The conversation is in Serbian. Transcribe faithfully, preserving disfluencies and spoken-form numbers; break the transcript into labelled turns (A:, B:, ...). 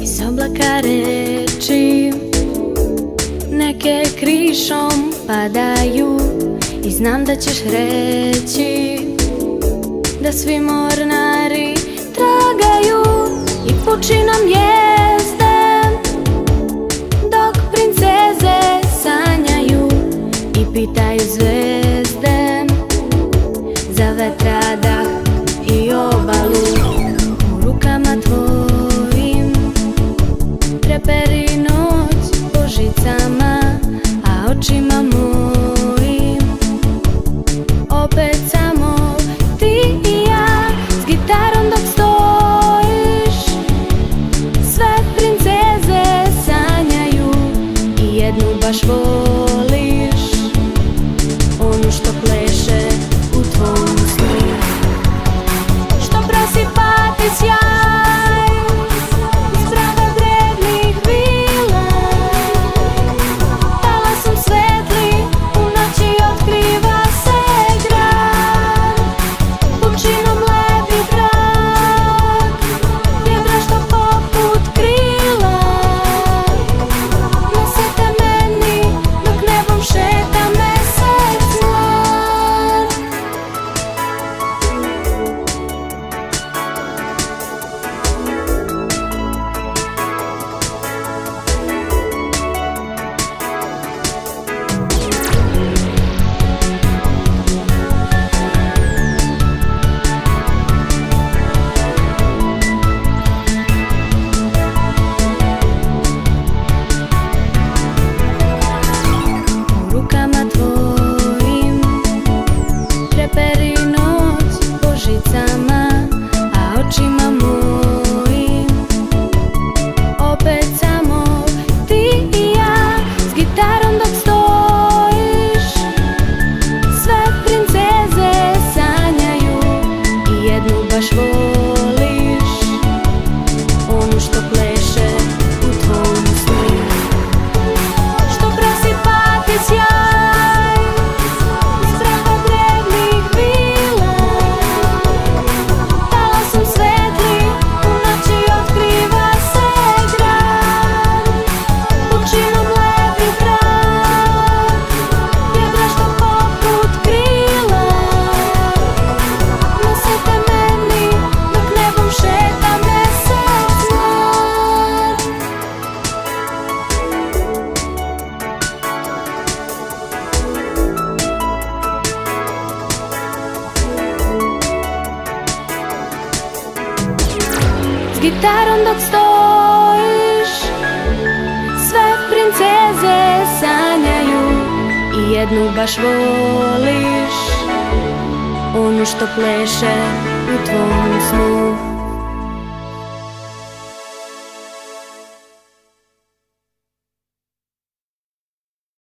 A: Iz oblaka reči neke krišom padaju i znam da ćeš reći da svi mornari tragaju i pučinom jezde dok princeze sanjaju i pitaju zvezde za vetradah i obalu. U rukama tvojim treperi noć po žicama, a očima mojim opet samo ti i ja s gitarom dok stojiš. Sve princeze sanjaju i jednu baš voliš, onu što pleše u tvom snu, što prosipa ti sjaj iz praha drevnih vila. Talasom svetli u noći otkriva se grad, pučinom lepi trag vjetra što poput krila nose te meni dok nebom šeta mesec mlad. U rukama tvojim treperi noć po žicama, a očima mojim opet samo ti i ja s gitarom dok stojiš. Sve princeze sanjaju i jednu baš voliš, onu što pleše u tvom snu, što prosipa ti sjaj iz praha drevnih vila. Talasom svetli u noći otkriva se grad, pučinom lepi trag vjetra što poput krila nose te meni dok nebom šeta mesec mlad. S gitarom dok stojiš, sve princeze sanjaju i jednu baš voliš, onu što pleše u tvom snu.